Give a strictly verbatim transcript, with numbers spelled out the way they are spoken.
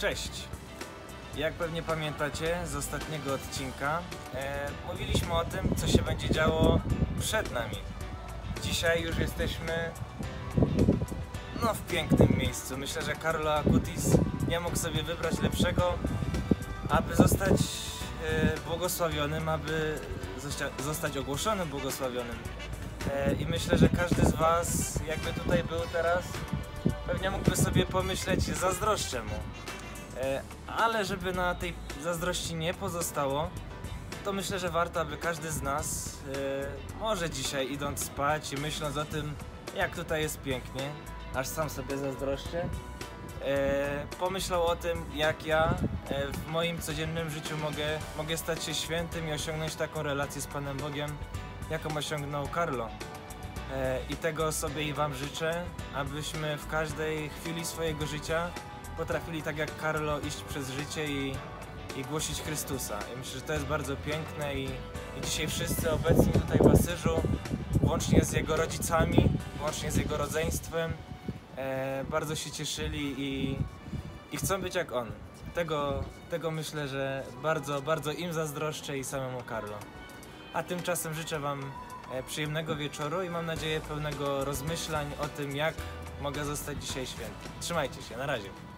Cześć! Jak pewnie pamiętacie z ostatniego odcinka, e, mówiliśmy o tym, co się będzie działo przed nami. Dzisiaj już jesteśmy no, w pięknym miejscu. Myślę, że Carlo Acutis nie mógł sobie wybrać lepszego, aby zostać e, błogosławionym, aby zosta zostać ogłoszonym błogosławionym. E, I myślę, że każdy z Was, jakby tutaj był teraz, pewnie mógłby sobie pomyśleć, zazdroszczę mu. Ale żeby na tej zazdrości nie pozostało, to myślę, że warto, aby każdy z nas e, może dzisiaj, idąc spać i myśląc o tym, jak tutaj jest pięknie, aż sam sobie zazdroszczę, e, pomyślał o tym, jak ja e, w moim codziennym życiu mogę, mogę stać się świętym i osiągnąć taką relację z Panem Bogiem, jaką osiągnął Carlo. E, I tego sobie i Wam życzę, abyśmy w każdej chwili swojego życia potrafili tak jak Carlo iść przez życie i, i głosić Chrystusa. I myślę, że to jest bardzo piękne i, i dzisiaj wszyscy obecni tutaj w Asyżu, łącznie z jego rodzicami, łącznie z jego rodzeństwem, e, bardzo się cieszyli i, i chcą być jak on. Tego, tego myślę, że bardzo, bardzo im zazdroszczę i samemu Carlo. A tymczasem życzę Wam przyjemnego wieczoru i mam nadzieję pełnego rozmyślań o tym, jak mogę zostać dzisiaj święty. Trzymajcie się, na razie.